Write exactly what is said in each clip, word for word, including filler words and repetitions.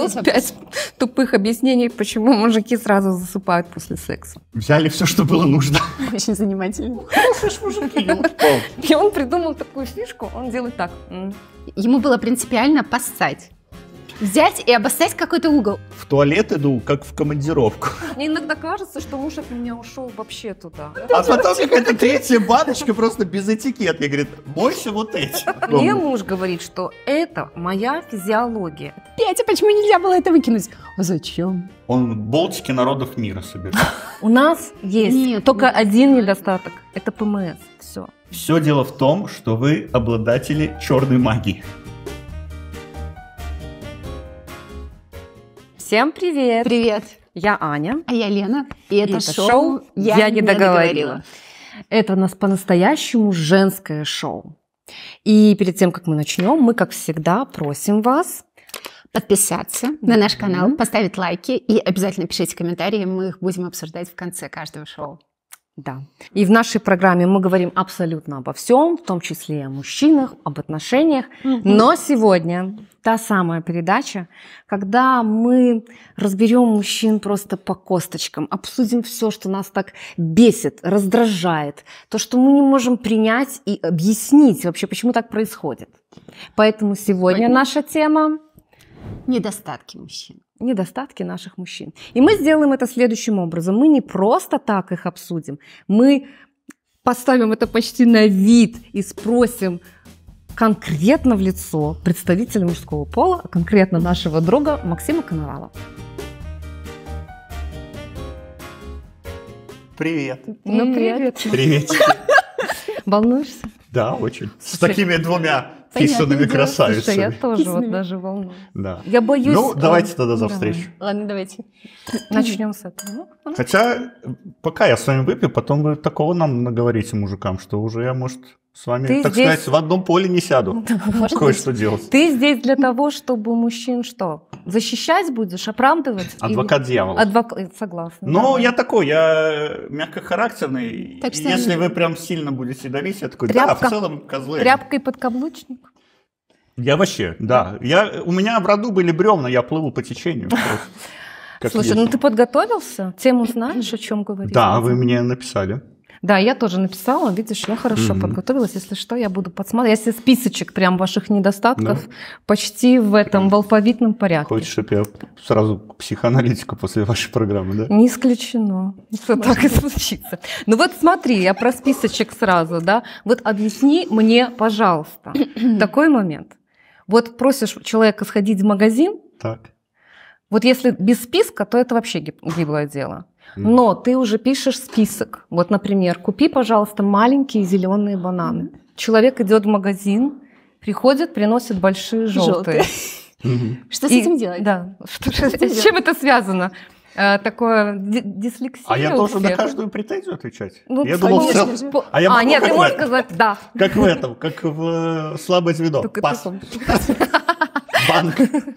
Плюс пять тупых объяснений, почему мужики сразу засыпают после секса. Взяли все, что было нужно. Очень занимательно. И он придумал такую фишку, он делает так. Ему было принципиально поссать. Взять и обоссать какой-то угол. В туалет иду, как в командировку. Мне иногда кажется, что муж от меня ушел вообще туда. А потом какая-то третья баночка просто без этикетки. Говорит, мойся вот эти. Мне муж говорит, что это моя физиология. Петя, почему нельзя было это выкинуть? А зачем? Он болтики народов мира собирает. У нас есть Нет, только нет. один недостаток. Это ПМС. Все. Все дело в том, что вы обладатели черной магии. Всем привет! Привет. Я Аня. А я Лена. И это, И это шоу, шоу «Я, «Я не не договорила». Это у нас по-настоящему женское шоу. И перед тем, как мы начнем, мы, как всегда, просим вас Подписаться на наш канал, Мгм. поставить лайки и обязательно пишите комментарии, мы их будем обсуждать в конце каждого шоу. Да. И в нашей программе мы говорим абсолютно обо всем, в том числе и о мужчинах, об отношениях. Но сегодня та самая передача, когда мы разберем мужчин просто по косточкам, обсудим все, что нас так бесит, раздражает, то, что мы не можем принять и объяснить вообще, почему так происходит. Поэтому сегодня Поэтому- наша тема Недостатки мужчин. недостатки наших мужчин. И мы сделаем это следующим образом. Мы не просто так их обсудим, мы поставим это почти на вид и спросим конкретно в лицо представителя мужского пола, а конкретно нашего друга Максима Коновалова. Привет. Ну, привет. Приветики. Волнуешься? Да, очень. С Слушай, такими двумя понятное писанными дело. красавицами. Слушай, я тоже вот Извини. даже волнуюсь. Да. Я боюсь... Ну, давайте э, тогда за давай. встречу. Ладно, давайте. Начнем с этого. Ну, Хотя, пока я с вами выпью, потом вы такого нам наговорите мужикам, что уже я, может, с вами, Ты так здесь- сказать, в одном поле не сяду. Может Кое-что делать. Ты здесь для того, чтобы мужчин что? Защищать будешь, оправдывать? Или- Адвокат дьявола. Адвокат, согласна. Ну, да. я такой, я мягкохарактерный. Так И что- если вы прям сильно будете давить, я такой, да, Тряпка. в целом, козлы. Тряпкой подкаблучник? Я вообще, да. Я, у меня в роду были бревна, я плыву по течению. просто, как Слушай, есть. ну ты подготовился? Тему знаешь, о чем говорить? Да, вы мне написали. Да, я тоже написала. Видишь, я хорошо Мгм. подготовилась. Если что, я буду подсматривать. Я себе списочек прям ваших недостатков Да. почти в этом, в алфавитном порядке. Хочешь, чтобы я сразу к психоаналитику после вашей программы, да? Не исключено, что так и случится. Ну вот смотри, я про списочек сразу, да. Вот объясни мне, пожалуйста, такой момент. Вот просишь человека сходить в магазин, Так. вот если без списка, то это вообще гиб- гиблое дело. Но ты уже пишешь список. Вот, например, купи, пожалуйста, маленькие зеленые бананы. Человек идет в магазин, приходит, приносит большие желтые. Желтые. Мгм. Что с И- этим делать? Да. Что- Что с этим С чем это связано? Э, Такое ди- дислексия. А я у должен на всех? каждую претензию отвечать? Ну, я думал, конечно все- же. По- А я могу нет, как ты в можешь этом? сказать «да». как в этом, как в э, «Слабое звено». Только Пас. таком. Банк.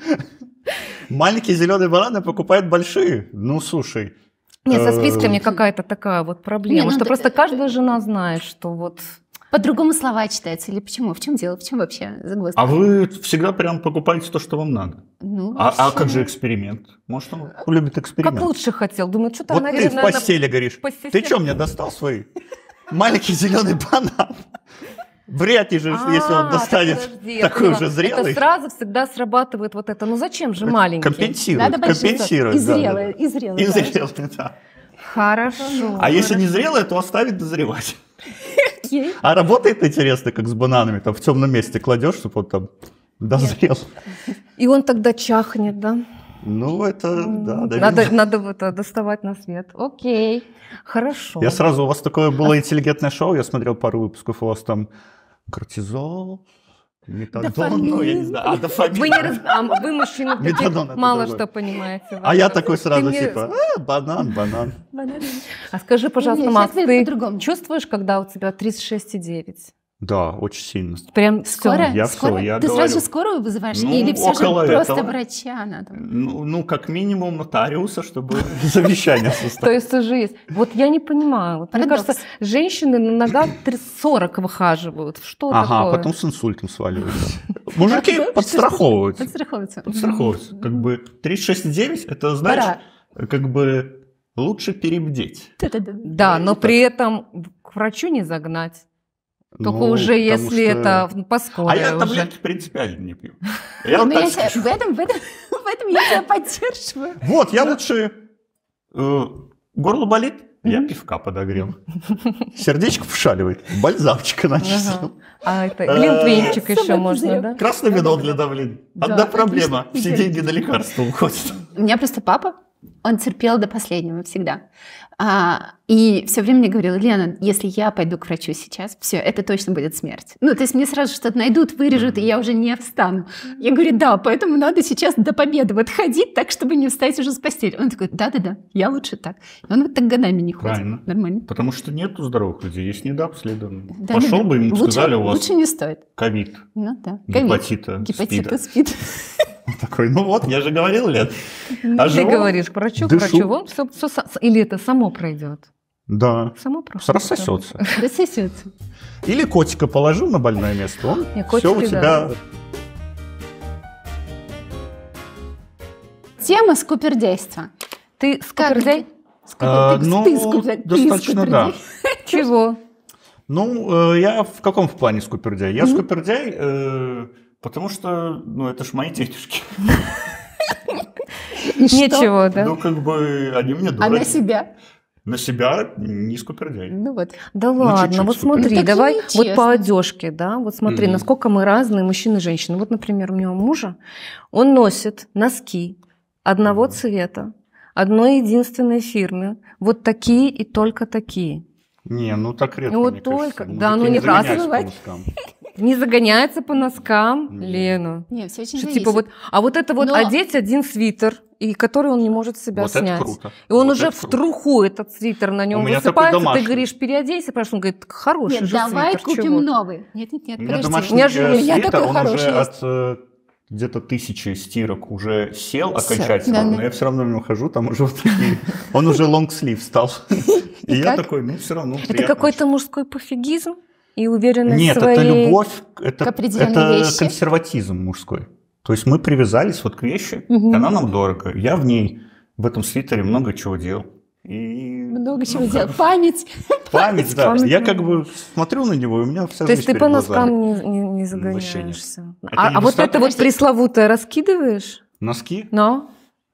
Маленькие зеленые бананы покупают большие. Ну, слушай. Нет, со э, списками какая-то такая вот проблема, Не, ну что ты- просто каждая жена знает, что вот... По-другому слова читаются или почему? В чем дело? В чем вообще загвоздка? А вы всегда прям покупаете то, что вам надо. Ну, А, а вообще. как же эксперимент? Может, он любит Как эксперимент? лучше хотел. Думаю, что-то Вот она, ты в наверное, постели говоришь, постель- ты что, мне достал свои? Маленький зеленый банан. Вряд ли же, если он А, достанет так подожди, я такой поняла. уже зрелый. Это сразу всегда срабатывает вот это. Ну зачем же маленький? Компенсирует, Надо большие компенсирует. и да, зрелые, да. и зрелые. И да. зрелый, да. Хорошо. А если не хорошо. зрелый, то оставить дозревать. Окей. А работает интересно, как с бананами, там в темном месте кладешь, чтобы он там дозрел. И он тогда чахнет, да? Ну, это, да, да. Надо, видно. надо вот это доставать на свет. Окей, хорошо. Я сразу, у вас такое было интеллигентное шоу, я смотрел пару выпусков, у вас там кортизол, метадон, Дофамин. ну, я не знаю, а, дофамин. Вы, не раз... а, вы мужчины, таких Метадон это мало другое. что понимаете. А я Ты такой сразу мне- типа, а, банан, банан. А скажи, пожалуйста, Не, не, Макс, сейчас ты по-другому. чувствуешь, когда у тебя тридцать шесть и девять? Да, очень сильно. Прям Скоро? Я Скоро? всё, я Ты говорю. сразу скорую вызываешь? Ну, Или все же около просто этого. врача надо? Ну, ну, как минимум нотариуса, чтобы завещание То составить. есть уже есть. Вот я не понимаю. Вот мне Парадокс. кажется, женщины на ногах сорок выхаживают. Что Ага, такое? потом с инсультом сваливаются. Мужики Да, подстраховываются. Подстраховываться. Подстраховываются. Как бы тридцать шесть и девять, это, знаешь, как бы лучше перебдеть. Да-да-да. Да, но при этом к врачу не загнать. Только Ну, уже потому если что- это по скорой А я уже. таблетки принципиально не пью. Я вот Ну, так я тебя- скажу. в, этом, в, этом, в этом я тебя поддерживаю. Вот, я лучше... э, Горло болит, я Мгм. пивка подогрел. Сердечко пошаливает, бальзамчика начистил. Ага. А это Э, глинтвейнчик еще собака можно, зря. да? Красное вино для давления. Да, Одна проблема, отлично. все деньги на лекарства уходят. У меня просто папа, он терпел до последнего всегда. А, и все время мне говорил: Лена, если я пойду к врачу сейчас, все, это точно будет смерть. Ну, то есть мне сразу что-то найдут, вырежут, и я уже не встану. Я говорю: да, поэтому надо сейчас до победы вот ходить так, чтобы не встать уже с постели. Он такой: да-да-да, я лучше так. И он вот так годами не ходит. Правильно. Нормально. Потому что нету здоровых людей, есть недообследованные. Да, Пошел да, бы, ему лучше, сказали, у вас лучше не стоит. ковид, Ну да. Ковид. гепатита, Гепатита, спида. спид. Такой, ну вот, я же говорил, Лен. Ну, А Ты живу, говоришь к врачу, к дышу. врачу, вон, всё- всё со- или это само пройдет? Да, Само проходит. рассосется. Рассосется. Или котика положил на больное место, он Не, все котики, у тебя... да. Тема скупердейства. Ты скупердяй? А, Скупер- ну, ты скупер- ты достаточно, да. скупердей. Чего? Ну, э, я в каком в плане скупердяй? Я Мгм. скупердяй, э, потому что, ну, это ж мои тетюшки. И что? Ничего, да? Ну, как бы, они мне А дороги. на себя? На себя не скупердяй. Ну вот. Да Ну, ладно, чуть-чуть вот скупердяй. смотри, Ну, так же давай нечестно. вот по одежке, да, вот смотри, Мгм. насколько мы разные, мужчины и женщины. Вот, например, у него мужа, он носит носки одного Мгм. цвета, одной единственной фирмы, вот такие и только такие. Не, ну так редко, Ну, вот мне только- кажется. да, Мужики ну, не раз загоняются по бывает. носкам. Не загоняется по носкам, Не. Лена. Не, все очень Что, зависит. типа вот, а вот это вот Но- одеть один свитер, и который он не может с себя Вот это снять. круто. И он Вот уже это в круто. труху этот свитер на нем У меня такой высыпается, ты домашний. говоришь, переоденься, потому что он говорит, хороший Нет, же давай свитер, купим чего ты? новый. Нет, нет, нет, У меня подожди. домашний Неожиданно. э, У меня свитер, такой он хороший уже есть. от э, где-то тысячи стирок уже сел Всё, окончательно, да, да. но я все равно в нем хожу, там уже вот такие, он уже лонгслив стал. И я как? такой, ну все равно Это приятно. какой-то мужской пофигизм и уверенность Нет, в своей... это любовь, это, К определенной это вещи. консерватизм мужской. То есть мы привязались вот к вещи, Мгм. и она нам дорого. Я в ней, в этом свитере много чего делал. И Много чего ну, делать. Память. память, да. Память Я много. как бы смотрю на него, и у меня вся То есть жизнь ты перед по глазами. носкам не, не, не Вообще нет. загоняешься. Это А, а вот недостаток. это вот пресловутое раскидываешь? Носки? Но?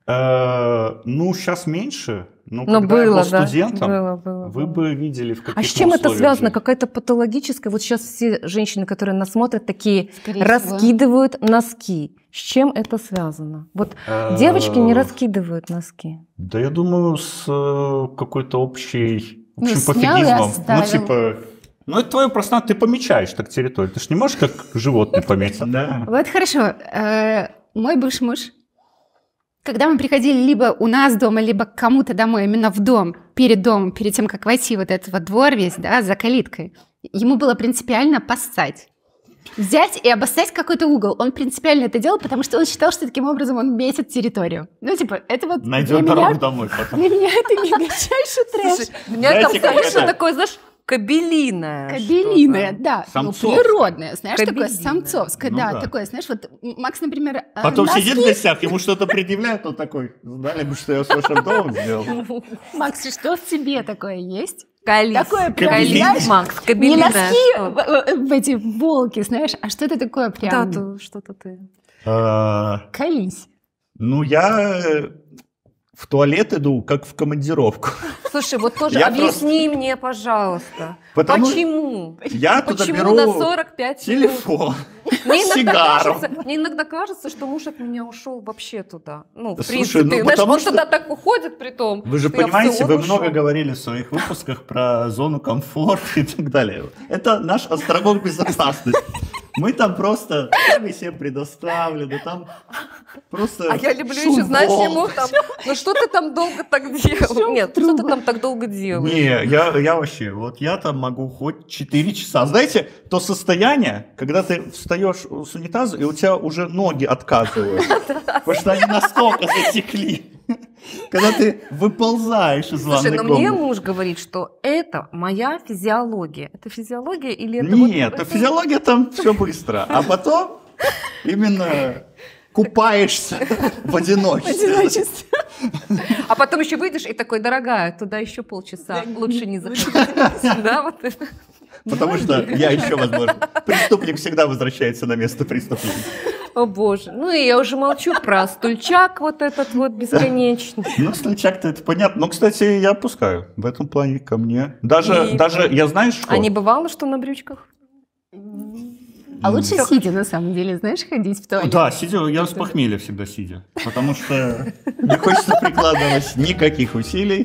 Э, Ну, сейчас меньше. Но, Но когда я было, был да. студентом, Было, было, вы было. бы видели, в каких А с чем мы это условиях связано? жили. Какая-то патологическая? Вот сейчас все женщины, которые нас смотрят, такие Скорее всего. раскидывают носки. С чем это связано? Вот Э, девочки не раскидывают носки. Да я думаю, с э, какой-то общей, Ну, общим снял и пофигизмом. оставил. Ну, типа... Ну, это твое пространство, ты помечаешь так территорию. Ты ж не можешь как животное пометить. Да. Вот хорошо. Э, Мой бывший муж, когда мы приходили либо у нас дома, либо к кому-то домой, именно в дом, перед домом, перед тем, как войти вот этот вот двор весь, да, за калиткой, ему было принципиально поссать. Взять и обоссать какой-то угол. Он принципиально это делал, потому что он считал, что таким образом он метит территорию. Ну, типа, это вот для Найдет меня, дорогу домой потом. для меня это мегачайший трэш. Слушай, у меня там, Знаете, как конечно, это? такое, знаешь, кабелиное. Кабелиное, что-то. да, ну, Самцовское. природное, знаешь, такое Кабелиное. самцовское, Ну да, да. такое, знаешь, вот Макс, например, э, Потом носки- сидит в гостях, ему что-то предъявляют, он такой, знали бы, что я с вашим домом сделал. Макс, что в тебе такое есть? Калис. Такое прям, Калис, знаешь, Макс, Не кабелиное. носки, что? в, в- в эти волки, знаешь, а что это такое Да, прям? то что-то ты. А, Колись. Ну, я э, в туалет иду, как в командировку. Слушай, вот тоже Я объясни мне, пожалуйста, Потому- почему? Я туда Почему беру на сорок пять минут? телефон, Мне иногда, сигару. кажется, мне иногда кажется, что муж от меня ушел вообще туда. Ну, в Слушай, принципе, ну, знаешь, потому он что- туда так уходит, при том. Вы же что я понимаете, всё, вы он много ушел. говорили в своих выпусках про зону комфорта и так далее. Это наш острогов безопасности. Мы там просто сами себе предоставлены, там просто А я люблю шум еще, знаешь, волн. ему там, ну что ты там долго так делал? Нет, что ты там так долго делаешь? Не, я, я вообще, вот я там могу хоть четыре часа. Знаете, то состояние, когда ты встаешь с унитаза, и у тебя уже ноги отказывают, потому что они настолько затекли. Когда ты выползаешь из Слушай, ванной но мне комнаты. муж говорит, что это моя физиология. Это физиология или это Нет, вот... а физиология там все быстро. А потом именно купаешься в одиночестве. А потом еще выйдешь и такой, дорогая, туда еще полчаса, лучше не заходить. Да, вот это. Потому что я еще, возможно, преступник всегда возвращается на место преступления. О боже, ну и я уже молчу про стульчак вот этот вот бесконечный. Ну, стульчак-то это понятно. Но, кстати, я опускаю в этом плане ко мне. Даже, И- даже я знаешь что? А не бывало, что на брючках? А лучше сидя, на самом деле, знаешь, ходить в туалет. Да, сидя, я с похмелья всегда сидя. Потому что не хочется прикладывать никаких усилий.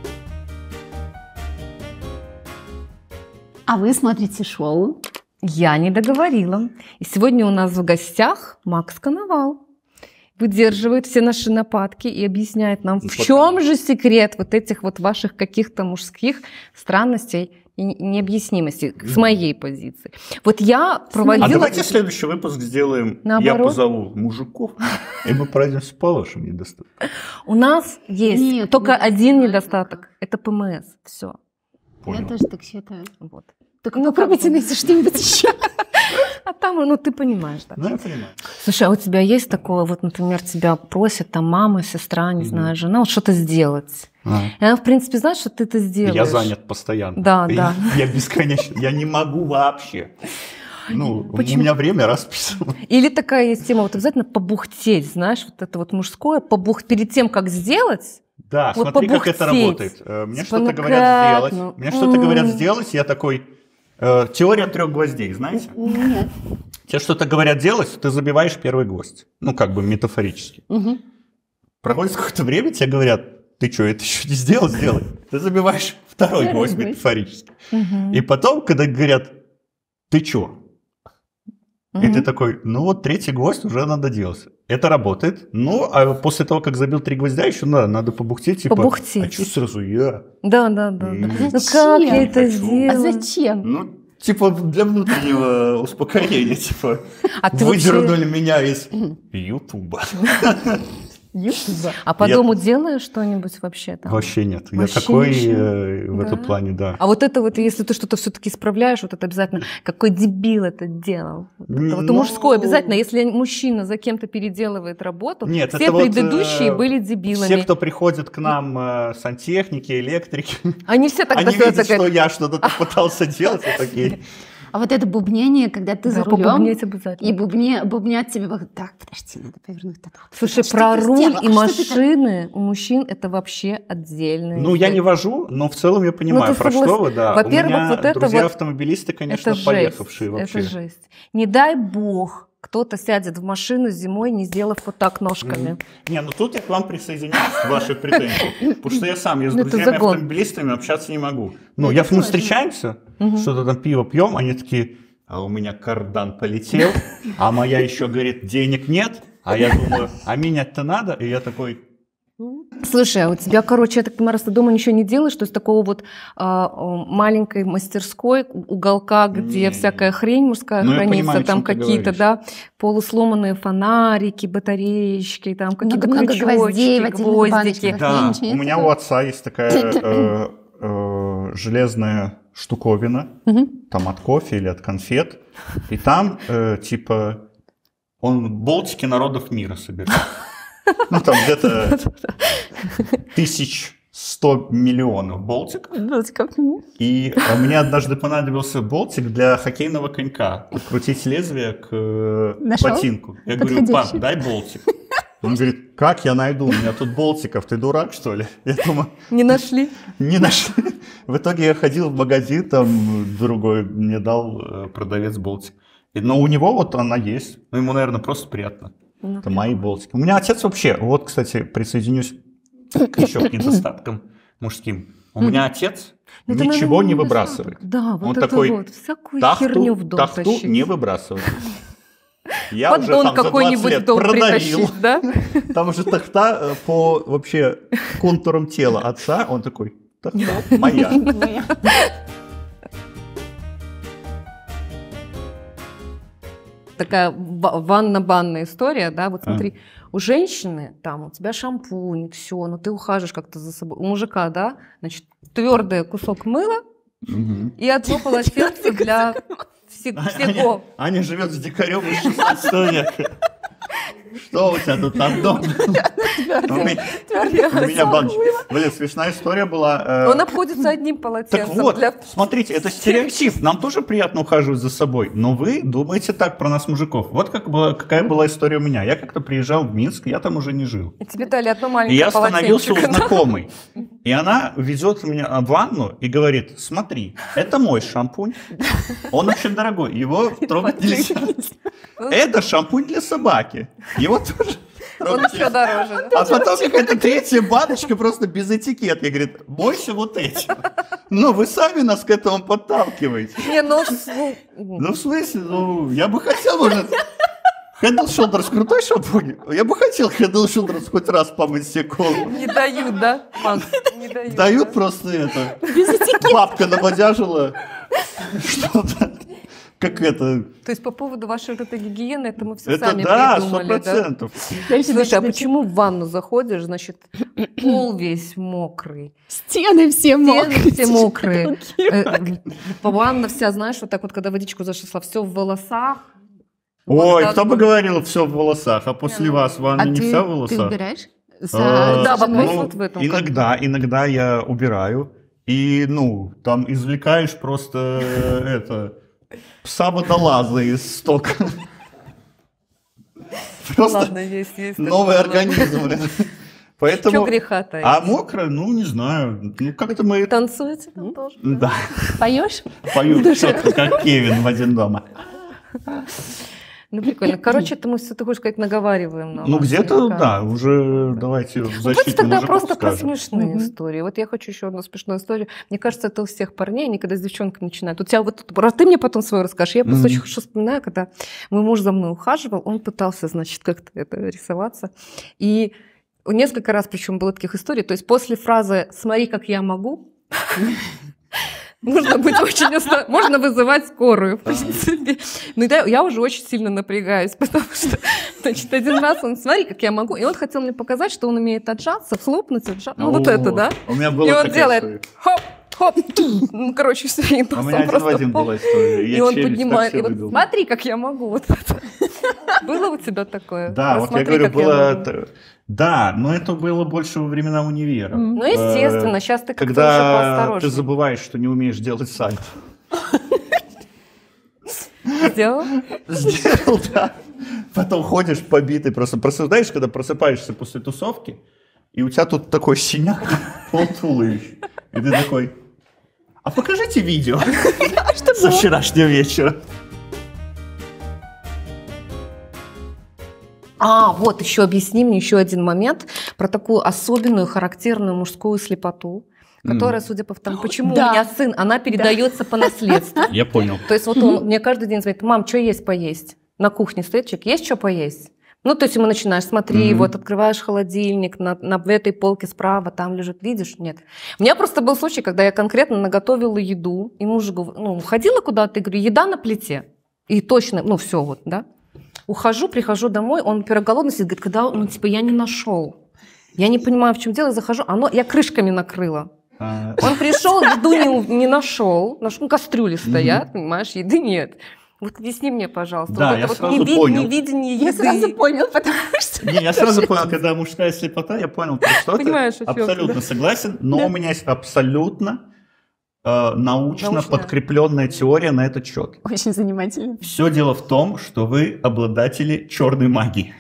А вы смотрите шоу? Я не договорила. И сегодня у нас в гостях Макс Коновал. Выдерживает все наши нападки и объясняет нам, Ну, в чем же секрет вот этих вот ваших каких-то мужских странностей и необъяснимостей с моей позиции. Вот я А проводила... давайте следующий выпуск сделаем. Я Наоборот. позову мужиков, и мы пройдемся по вашим недостаткам. У нас есть Нет, только нет, один нет. недостаток. Это ПМС. Все. Я Понял. тоже так считаю. Вот. Так Ну, попробуйте как бы. найти что-нибудь еще. А там, ну ты понимаешь, да. Ну, я понимаю. Слушай, а у тебя есть такое, вот, например, тебя просят там мама, сестра, не Мгм. знаю, жена, вот что-то сделать. А. И она, в принципе, знает, что ты это сделаешь. Я занят постоянно. Да, И да. Я бесконечно, я не могу вообще. Ну, Почему? у меня время расписано. Или такая есть тема, вот обязательно побухтеть, знаешь, вот это вот мужское, побух перед тем, как сделать. Да, Вот смотри, как это побухтеть. работает. Э, Мне Типа, что-то ну говорят как, сделать. ну, Мне что-то говорят м. сделать, я такой... э, Теория трех гвоздей, знаете? Нет. Тебе что-то говорят делать, ты забиваешь первый гвоздь. Ну, как бы метафорически. Мгм. Проходит какое-то время, тебе говорят, ты что, это еще не сделал, сделай. Ты забиваешь второй Второй гвоздь гвоздь. метафорически. Мгм. И потом, когда говорят, ты что? И Мгм. ты такой, ну вот третий гвоздь уже надо делать. Это работает. Ну, а после того, как забил три гвоздя, еще надо, надо побухтеть. Типа, Побухтеть. а что сразу я? Да, да, да. да. М. Ну как Зачем? я это Хочу. сделаю? А зачем? Ну, типа для внутреннего успокоения, типа, А ты выдернули меня из Ютуба. А по Я- дому делаешь что-нибудь вообще там? Вообще нет. Я Вообще такой ничего? э, в Да. этом плане, да. А вот это вот, если ты что-то все-таки исправляешь, вот это обязательно, какой дебил это делал. Вот это вот Ну, мужское обязательно. Если мужчина за кем-то переделывает работу, Нет, все это вот, предыдущие э, были дебилами. Все, кто приходит к нам, э, сантехники, электрики, Они все тогда они всё видят, такая- что я что-то тут пытался делать, и такие, А вот это бубнение, когда ты Да, за рулем, побубнить обязательно. и бубне, бубнят тебе вокруг. Так, подожди, надо повернуть туда. Слушай, Что про ты руль сделал? и А что ты так- машины у мужчин это вообще отдельно. ну, я не вожу, но в целом я понимаю, Ну, ты про согласен. что вы, да. Во-первых, У меня вот это друзья вот- автомобилисты, конечно, это поехавшие жесть, вообще. это жесть. Не дай бог, кто-то сядет в машину зимой, не сделав вот так ножками. Не, ну тут я к вам присоединяюсь к вашей претензии. Потому что я сам, я с Ну, это друзьями загон. автомобилистами общаться не могу. Ну, Ну, я, это мы сложно. встречаемся, Мгм. что-то там пиво пьем, они такие, а у меня кардан полетел, а моя еще говорит, денег нет, а я думаю, а менять-то надо, и я такой, Слушай, а у тебя, короче, я так понимаю, раз ты дома ничего не делаешь, то есть такого вот а, о, маленькой мастерской, уголка, где Не-не-не. всякая хрень мужская Ну, я хранится, понимаю, о там чем ты какие-то, говоришь. да, полусломанные фанарики, батареечки, там какие-то Много-много крючочки, гвоздей в отдельных гвоздики. баночках. да, ничего у нет меня такого? у отца есть такая э, э, железная штуковина, Мгм. там от кофе или от конфет, и там, э, типа, он болтики народов мира собирает. Ну, там где-то тысяч сто миллионов болтиков. И а, мне однажды понадобился болтик для хоккейного конька. Подкрутить лезвие к э, Нашел? ботинку. Я говорю, пап, Подходящий. дай болтик. Он говорит, как я найду? У меня тут болтиков, ты дурак, что ли? Я думаю, Не нашли? не нашли. В итоге я ходил в магазин, там другой мне дал э, продавец болтик. И- Но у него вот она есть. Ну, ему, наверное, просто приятно. Ну, Это мои болтики. У меня отец вообще, вот, кстати, присоединюсь к еще к недостаткам мужским. У меня отец Ну, это, ничего наверное, не недостаток. выбрасывает. Да, вот Он это такой, вот, всякую херню Тахту, в дом тахту тащить. не выбрасывает. Я уже Поддон там за двадцать какой-нибудь в лет дом продавил. притащить, да? Там уже тахта э, по вообще контурам тела отца. Он такой, тахта моя. Моя. Такая ва- ванно-банная история, да, вот А. смотри, у женщины там у тебя шампунь, все, ну ты ухаживаешь как-то за собой. У мужика, да, значит, твердый кусок мыла Мгм. и одно полотенце для все, Аня, всего. Аня живет с дикарем из шестнадцатого века. Что у тебя тут одно? У меня баночка. Блин, смешная история была. Он обходится одним полотенцем. Так вот, смотрите, это стереотип. Нам тоже приятно ухаживать за собой. Но вы думаете так про нас, мужиков. Вот как была, какая была история у меня. Я как-то приезжал в Минск, я там уже не жил. И тебе дали одно И маленькое я остановился у полотенчико. знакомой. И она везет меня в ванну и говорит: смотри, это мой шампунь. Он очень дорогой, его трогать нельзя. Это шампунь для собаки. Его тоже Он трогать еще нельзя. дороже. А потом какая-то третья баночка просто без этикетки. Говорит: бойся вот этим. Но вы сами нас к этому подталкиваете. Не, ну, с- ну, Ну, в смысле, ну, я бы хотел, может... Head and Shoulders крутой шампунь? Я бы хотел Head and Shoulders хоть раз помыть себе голову. не дают, да, Макс? Не дают. Дают да? просто это. Бабка набодяжила. Что-то. Как это? То есть по поводу вашей ротогигиены, это мы все Это сами да, сто придумали, да? процентов. Слушай, а почему в ванну заходишь, значит, пол весь мокрый, Стены все стены мокрые. все мокрые, э, по ванна вся, знаешь, вот так вот, когда водичку зашла, все в волосах. Вот Ой, так кто бы вот. говорил, все в волосах, а после вас ванна А не ты, вся в ты волосах? убираешь? Э, Да, вопрос ну, вот в этом, как Иногда, иногда я убираю. И, ну, там извлекаешь просто э, это пса-водолаза из стока. Просто Ладно, есть, есть. новый такое, ладно. организм. блин. Чё Поэтому... греха таить? А мокро, ну, не знаю. Ну, как-то мы... Танцуете там тоже? Да, Поешь? пою четко, как Кевин в «Один дома». Ну, прикольно. Короче, это мы все, ты хочешь сказать, наговариваем на Ну, вас, где-то, наверняка. да, уже давайте в Ну, давайте защиту тогда мужиков просто про скажем. смешные Мгм. истории. Вот я хочу еще одну смешную историю. Мне кажется, это у всех парней, они когда с девчонками начинают. У тебя вот, раз ты мне потом свою расскажешь. Я просто Мгм. очень хорошо вспоминаю, когда мой муж за мной ухаживал, он пытался, значит, как-то это рисоваться. И несколько раз, причем было таких историй. То есть после фразы «смотри, как я могу», нужно быть очень осторожным. Можно вызывать скорую, в принципе. Ну, да, я уже очень сильно напрягаюсь, потому что, значит, один раз он, смотри, как я могу. И он хотел мне показать, что он умеет отжаться, хлопнуть, отжаться. Ну, вот О, это, да? У меня было И он такая делает история. хоп, хоп. Ну, короче, все, и У меня один в один была история. И Я он челюсть поднимает, так и вот себе выбил. смотри, как я могу. Вот это. Было у тебя такое? Да, вот я Посмотри, говорю, как я было... могу. это- Да, но это было больше во времена универа. Мгм. Ну, естественно, Э, сейчас ты как-то уже Когда ты поосторожнее. забываешь, что не умеешь делать сальто. Сделал? Сделал, да. Потом ходишь побитый, просто просыпаешь, когда просыпаешься после тусовки, и у тебя тут такой синяк, пол туловища. И ты такой: а покажите видео со вчерашнего вечера. А, вот еще объясни мне еще один момент про такую особенную характерную мужскую слепоту, которая, судя по тому, почему Да. у меня сын, она передается по наследству. Я понял. То есть вот он мне каждый день звонит: мам, что есть поесть? На кухне стоит человек: есть что поесть? Ну, то есть ему начинаешь, смотри, Мгм. вот открываешь холодильник, на, на в этой полке справа там лежит, видишь? Нет. У меня просто был случай, когда я конкретно наготовила еду, и муж говорит, ну, ходила куда-то, и говорю, еда на плите. И точно, ну, все вот, да. Ухожу, прихожу домой, он, во-первых, голодный сидит, говорит, когда, ну, типа, я не нашел. Я не понимаю, в чем дело, захожу, оно, я крышками накрыла. А, Он пришел, еду не, не нашел, нашел, ну, кастрюли стоят, понимаешь, еды нет. Вот объясни мне, пожалуйста, Да, вот я это вот сразу неви- понял. невидение Я еды. сразу понял, потому что... Не, я сразу понял, когда мужская слепота, я понял, про что ты. Понимаешь, о чём ты, Абсолютно да? согласен, но Да. у меня есть абсолютно э, научно Научная. подкрепленная теория на этот счет. Очень занимательно. Все дело в том, что вы обладатели черной магии.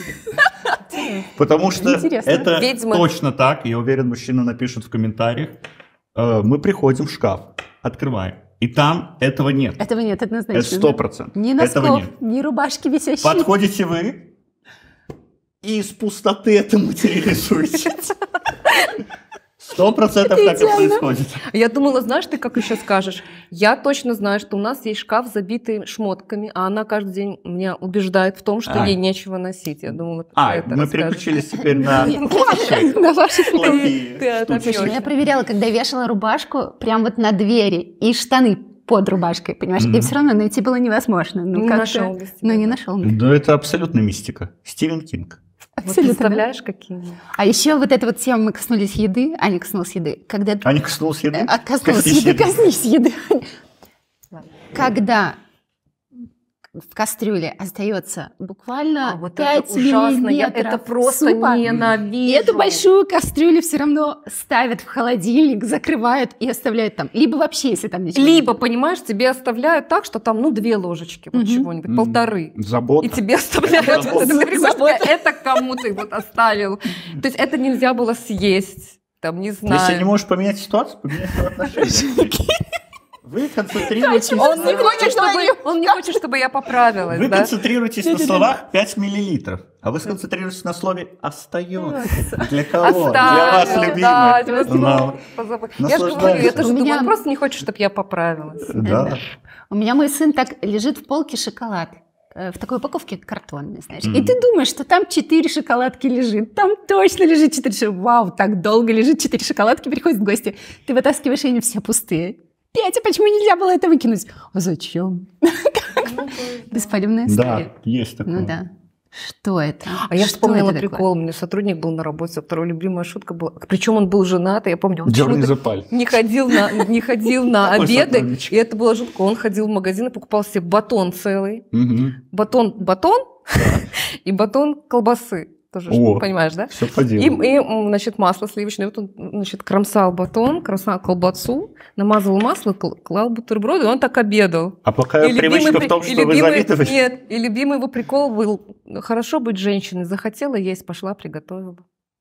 Потому что Интересно. это Ведьмы. точно так, я уверен, мужчина напишет в комментариях. Э, Мы приходим в шкаф, открываем, и там этого нет. Этого нет, однозначно. Это сто процентов. Ни Этого носков, нет. ни рубашки висящие. Подходите вы и из пустоты это материализуете. Сто процентов так и идеально. происходит. Я думала, знаешь, ты как еще скажешь? Я точно знаю, что у нас есть шкаф, забитый шмотками, а она каждый день меня убеждает в том, что А. ей нечего носить. Я думала, ты А, это мы расскажешь. переключились теперь на На ваши плохие ты это штучки. Слушай, ну я проверяла, когда вешала рубашку прям вот на двери и штаны под рубашкой, понимаешь? И Мгм. все равно найти было невозможно. Ну, Не как-то- нашел без тебя, Ну, не да. нашел. Да это абсолютно мистика. Стивен Кинг. Вот Абсолютно. представляешь, какие? А еще вот эта вот тема, мы коснулись еды, Аня коснулась еды. Когда Аня коснулась еды? Э, а, коснулась Коснись еды, еды. коснись еды. Когда в кастрюле остается буквально А, вот пять это ужасно, я миллиметров это просто супа. ненавижу. И эту большую кастрюлю все равно ставят в холодильник, закрывают и оставляют там. Либо вообще, если там ничего Либо, нет. понимаешь, тебе оставляют так, что там, ну, две ложечки, вот Мгм. чего-нибудь, М, полторы. Забота. И тебе оставляют, Это вот, забота. ты приходишь, это кому ты вот оставил. То есть это нельзя было съесть, там, не знаю. Если не можешь поменять ситуацию, поменяй свое отношение. Вы концентрируетесь, Он не на- хочет, чтобы, он не хочет, чтобы я поправилась, вы да? концентрируетесь на словах пять миллилитров, а вы сконцентрируетесь на слове «остается». Для кого? Для вас, Оставил, да, любимый. тебя Да. снова позабыл. Я же говорю, Наслаждайся. это же У меня- думаю, он просто не хочет, чтобы я поправилась. Да. У меня мой сын так лежит в полке шоколад. э, В такой упаковке картонной, знаешь. И Мгм. ты думаешь, что там четыре шоколадки лежит. Там точно лежит четыре шоколадки. Вау, так долго лежит четыре шоколадки, приходят гости. Ты вытаскиваешь, и они все пустые. Петя, почему нельзя было это выкинуть? А зачем? Беспалевная Да, история. есть такое. Ну да. Что это? А я Что вспомнила это такое? прикол, у меня сотрудник был на работе, вторая любимая шутка была, причем он был женат, и я помню, он Дерни почему-то за палец. не ходил на, не ходил на Такой обеды, сотрудничек. и это было жутко. Он ходил в магазин и покупал себе батон целый, Мгм. батон, батон и батон колбасы. Тоже, О. понимаешь, да? Все по И, делу. и, м, значит, масло сливочное. Вот он, значит, кромсал батон, кромсал колбасу, намазывал масло, кл- клал бутерброды, и он так обедал. А плохая И привычка любимый в том, при- и что вы любимый- завидуете. Нет, и любимый его прикол был: хорошо быть женщиной, захотела есть, пошла, приготовила.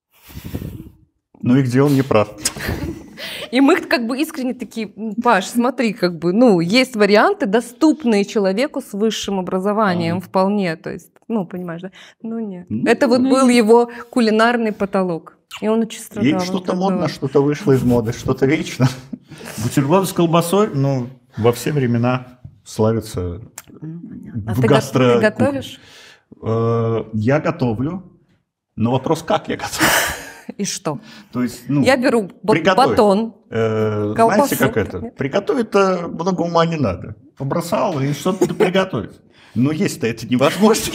Ну и где он не прав? И мы как бы искренне такие: «М, Паш, смотри, как бы, ну, есть варианты, доступные человеку с высшим образованием А. вполне, то есть, ну, понимаешь, да? Ну, нет. Ну, Это вот ну, был его кулинарный потолок. И он очень страдал. Ей от что-то этого. модно, что-то вышло из моды, что-то вечно. Бутерброды с колбасой, ну, во все времена славятся А в ты, го- гастро... ты готовишь? Э, Я готовлю, но вопрос, как я готовлю. И что? То есть, ну, Я беру ба- приготовить. батон. э, колбасу. знаете, как это? Приготовить-то много ума не надо. Побросал и что-то приготовить. Но есть-то это невозможно.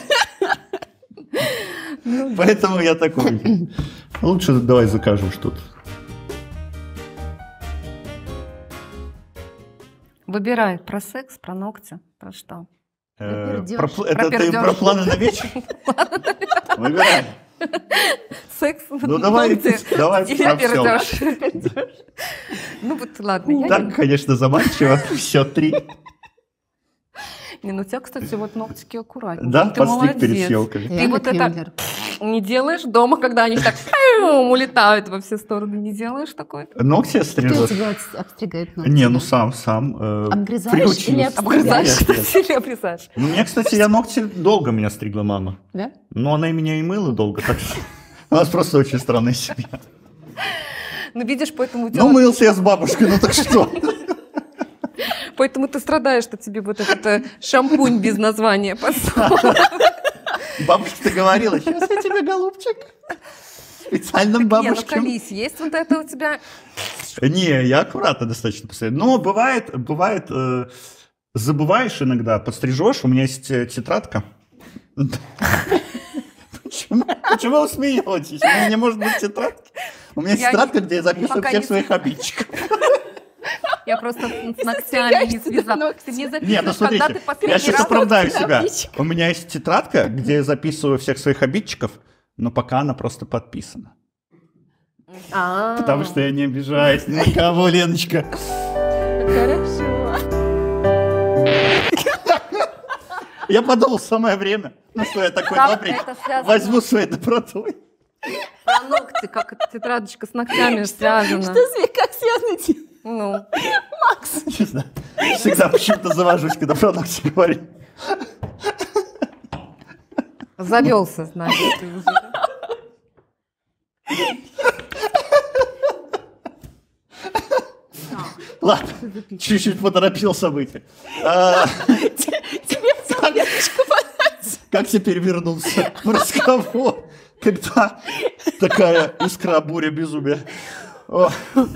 Поэтому я такой. Лучше давай закажем что-то. Выбирай про секс, про ногти, про что. Э, пердёж. про пл- Это Про ты пердёж. про планы на вечер? Выбирай. Секс, Ну давай, ногти давай или про всё. пердёж. Ну вот ладно, я Так, конечно, заманчиво. Все, три. не... Не, ну у тебя, кстати, вот ногтики аккуратнее. Да, Ты подстриг перед молодец. съемками. Ты вот это Квиллер. не делаешь дома, когда они так пиу, улетают во все стороны, не делаешь такой? Ногти Кто стрижет? тебя отс- обстригает ногти? Не, ну сам, сам. э, Обгрызаешь приучился. или обстриг- Обгрызаешь, Нет, нет. кстати, или обрезаешь? Ну, у меня, кстати, я ногти долго меня стригла мама. Да? Но она и меня и мыла долго, так что у нас просто очень странная семья. Ну, видишь, поэтому у тебя Ну, вот- мылся я с бабушкой, ну так что? поэтому ты страдаешь, что тебе вот этот э, шампунь без названия посол. Бабушка-то говорила, сейчас я тебе, голубчик, специально Не, ну бабушке. колись, есть вот это у тебя... Не, я аккуратно достаточно постоянно. Но бывает, бывает, э, забываешь иногда, подстрижешь, у меня есть э, тетрадка. Почему, почему вы смеетесь? У меня не может быть тетрадки. У меня есть Я тетрадка, не- где я записываю пока всех не- своих обидчиков. Я просто с ногтями не связала. Ты мне Нет, ну записываешь, когда смотрите, ты я последний сейчас раз... оправдаю себя. обидчиков. У меня есть тетрадка, где я записываю всех своих обидчиков, но пока она просто подписана. А, Потому что я не обижаюсь ни на кого, Леночка. Хорошо. Я подумал, самое время. Ну что, я такой Как добренький. это связано? Возьму своей добротой. Про ногти, как эта тетрадочка с ногтями связана. Что с- как связано? те- Ну, Не знаю. Всегда почему-то завожусь, когда про ногти говорю. завелся, значит, ты уже. Ладно, чуть-чуть поторопил события. А, Тебе в салфеточку подать. Как теперь вернуться в разговор, когда такая искра, буря, безумия? О,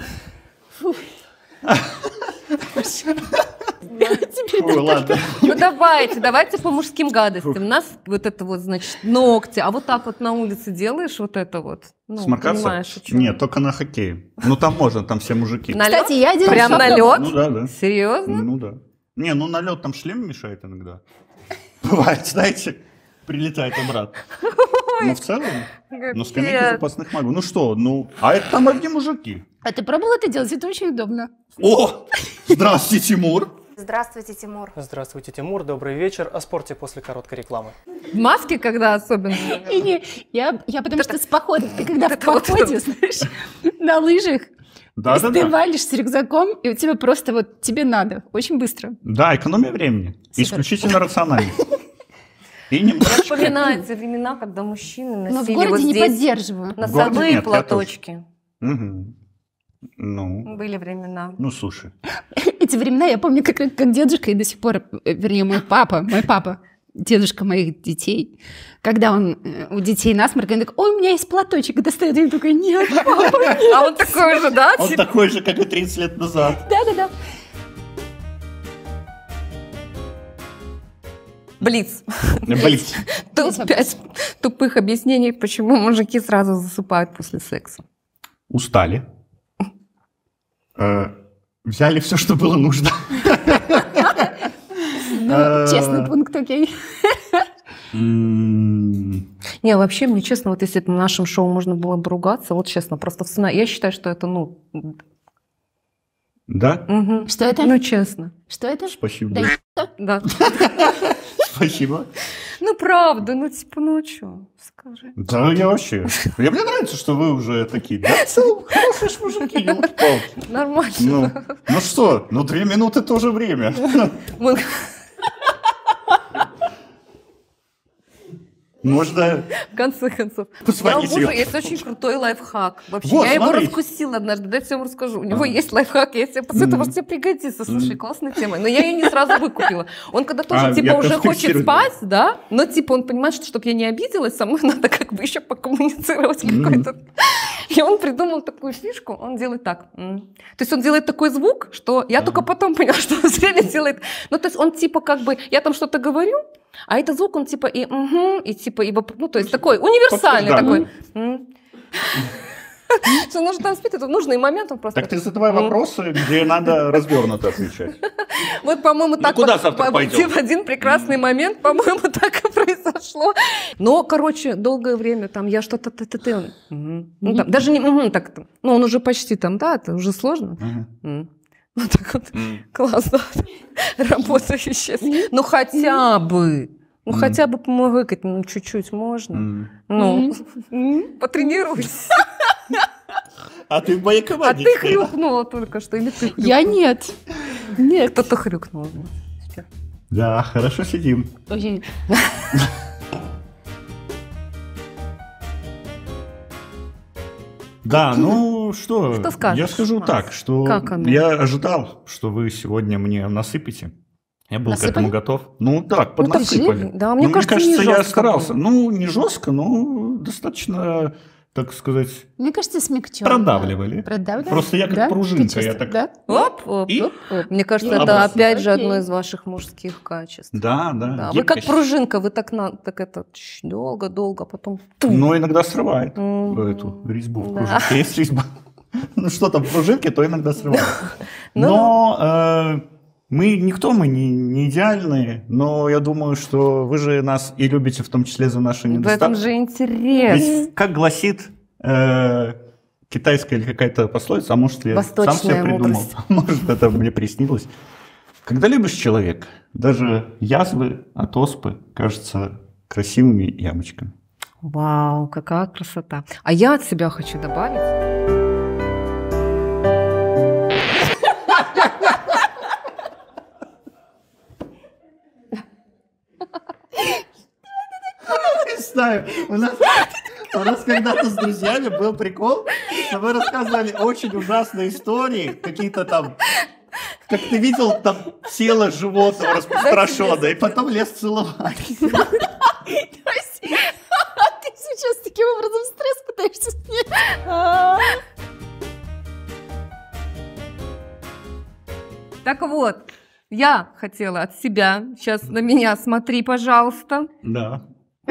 Теперь фу, ладно. Ну давайте, давайте по мужским гадостям. У нас вот это вот, значит, ногти, а вот так вот на улице делаешь вот это вот. Ну, Сморкаться? понимаешь, о чём. Нет, только на хоккее. Ну там можно, там все мужики. На лёд? Кстати, я один Прям раз на попробовала. лед? Ну да, да. Серьезно? Ну да. Не, ну на лед там шлем мешает иногда. Бывает, знаете, прилетает обратно. Но в целом, ну, скамейка запасных магов. Ну что, ну, а это там одни мужики. А ты пробовал это делать? Это очень удобно. О, здравствуйте, Тимур. Здравствуйте, Тимур. Здравствуйте, Тимур. Добрый вечер. О спорте после короткой рекламы. В маске, когда особенно. И не, я, я потому что с похода, ты когда в походе, знаешь, на лыжах, Да, да, ты да. валишь с рюкзаком, и у тебя просто вот тебе надо, очень быстро. Да, экономия времени. Супер. Исключительно рационально. И Мне немножечко... вспоминаются времена, когда мужчины Но в носили городе вот не здесь поддерживаю. В городе носовые нет, я платочки. Мгм. Ну, Были времена. ну, слушай. Эти времена я помню, как, как дедушка, и до сих пор, э, вернее, мой папа, мой папа, дедушка моих детей, когда он э, у детей насморк, он такой: ой, у меня есть платочек, и достает, и я такой: нет, папа, нет. А он такой же, да? Он типа? такой же, как и тридцать лет назад. Да-да-да. Блиц. Блин. Тут пять тупых объяснений, почему мужики сразу засыпают после секса. Устали. Э, Взяли все, что было нужно. Ну, Э. честный пункт, окей. М, Не, вообще, мне честно, вот если бы на нашем шоу можно было бы ругаться, вот честно, просто в сцена- я считаю, что это, ну... Да? мгм. Что это? Ну, честно. Что это? Спасибо. Да. Да. Спасибо. Ну, правда, ну, типа, ну, что, скажи. Да, я вообще... Я, мне нравится, что вы уже такие. Да, в целом, хорошие ж мужики, елки-палки. Нормально. Ну, ну что, ну две минуты тоже время. Мы- Можно В конце концов. позвонить У мужа ее. есть очень крутой лайфхак. Вообще, Вот, я его смотрите. раскусила однажды, дайте я вам расскажу. У него Ага. есть лайфхак, я тебе посоветую, Мгм. может, тебе пригодится. Слушай, Мгм. классная тема. Но я ее не сразу выкупила. Он когда тоже, А, типа, я уже хочет конспектирую. спать, да, но, типа, он понимает, что, чтобы я не обиделась, со мной надо как бы еще покоммуницировать Мгм. какой-то. И он придумал такую фишку, он делает так. М. То есть он делает такой звук, что я только потом поняла, что он реально делает. Ну, то есть он, типа, как бы, я там что-то говорю, а этот звук, он типа и угу, и типа, и, воп- ну, то есть такой универсальный Подтверждаю. такой. М. Что нужно там спит, это в нужный момент он просто... Так ты задавай М. вопросы, где надо развернуто отвечать. Вот, по-моему, так куда вот, завтра по- пойдем? в один прекрасный момент, по-моему, так и произошло. Но, короче, долгое время там я что-то... т- т- т- он, мгм. Ну, там, даже не... мгм, так, ну, он уже почти там, да, это уже сложно. Мгм. М. Ну, так вот, М. классно работающее. Ну, хотя бы. Ну, Мгм. хотя бы помогать, ну, чуть-чуть можно. М. Ну, м, потренируйся. А ты в моей А команде. ты хрюкнула только что, или ты хрюкнула? Я нет. Нет. Кто-то хрюкнул. Да, хорошо сидим. Очень. Да, ну что, Что скажешь, я скажу Макс? так, что Как оно? я ожидал, что вы сегодня мне насыпите. Я был Насыпали? к этому готов. Ну так, Ну, так поднасыпали. жили. Да, Ну, мне кажется, не я жестко старался. было. Ну, не жестко, но достаточно, так сказать, Мне кажется, смягченно. продавливали. Продавливали? Просто я как Да? пружинка, Ты я чувствуешь, так- Да? Оп, оп, И? оп, оп. Мне кажется, И это обратно. опять же Окей. одно из ваших мужских качеств. Да, да. Да, вы как гибкость. пружинка, вы так, на, так это чш, долго-долго, потом... тум. Но иногда срывает Мгм. эту резьбу в Да. пружинке. Есть резьба. Ну что там в пружинке, то иногда срывает. Ну Но э, мы, никто мы не, не идеальные, но я думаю, что вы же нас и любите в том числе за наши В этом недостатки. же интерес. Ведь, как гласит э, китайская или какая-то пословица, а может я сам Восточная себе придумал, мудрость. может это мне приснилось. Когда любишь человека, даже язвы от оспы кажутся красивыми ямочками. Вау, какая красота. А я от себя хочу добавить. Не знаю, у нас, у нас когда-то с друзьями был прикол, что мы рассказывали очень ужасные истории, какие-то там, как ты видел, там тело животного распространенное, и потом лез целовать. То есть, ты сейчас таким образом стресс пытаешься снять. Так вот, я хотела от себя, сейчас на меня смотри, пожалуйста. Да.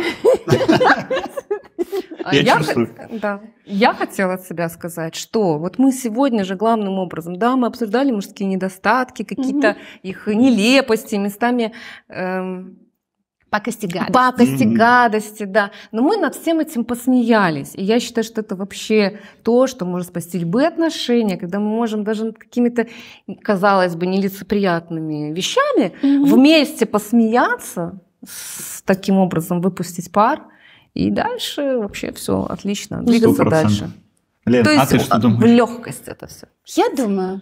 А Я я, чувствую. хот- да. Я хотела от себя сказать, что вот мы сегодня же главным образом, да, мы обсуждали мужские недостатки, какие-то их нелепости, местами эм, Пакости, гадости. Пакости, Мгм. гадости, да. Но мы над всем этим посмеялись. И я считаю, что это вообще то, что может спасти любые отношения, когда мы можем даже над какими-то, казалось бы, нелицеприятными вещами Мгм. вместе посмеяться, с таким образом выпустить пар, и дальше вообще все отлично, двигаться Сто процентов. дальше. Лен, То а есть ты что в думаешь? легкость это все. Я думаю...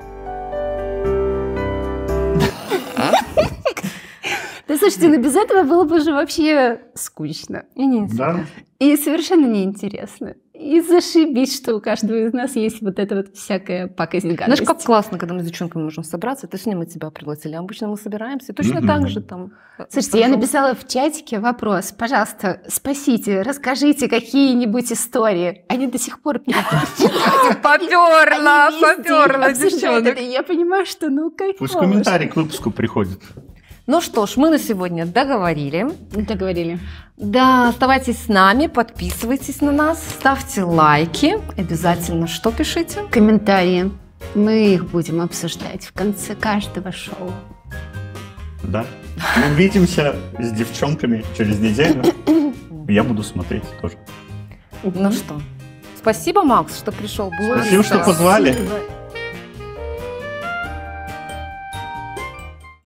Да слушайте, ну без этого было бы уже вообще скучно. И не Да? И совершенно неинтересно. И зашибись, что у каждого из нас есть вот эта вот всякая пакость, гадость. Знаешь, как классно, когда мы с девчонками можем собраться. Это сегодня мы тебя пригласили. Обычно мы собираемся. Точно Мгм. так же там. Слушайте, я пожалуйста. написала в чатике вопрос. Пожалуйста, спасите, расскажите какие-нибудь истории. Они до сих пор Поперла, поперла, обсуждают девчонок. это. И я понимаю, что ну кайфово. Пусть комментарий к выпуску приходит. Ну что ж, мы на сегодня договорили. Договорили. Да, оставайтесь с нами, подписывайтесь на нас, ставьте лайки. Обязательно что пишите? Комментарии. Мы их будем обсуждать в конце каждого шоу. Да? Увидимся с девчонками через неделю. Я буду смотреть тоже. Ну что, спасибо, Макс, что пришел. Было Спасибо, что весело. позвали. Спасибо.